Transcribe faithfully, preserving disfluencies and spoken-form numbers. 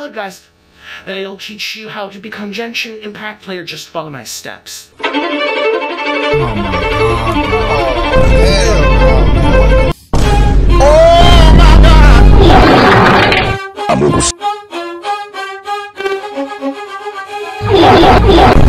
Hello guys, I'll teach you how to become Genshin Impact player, just follow my steps. Oh my god. Oh, hell no. Oh my god!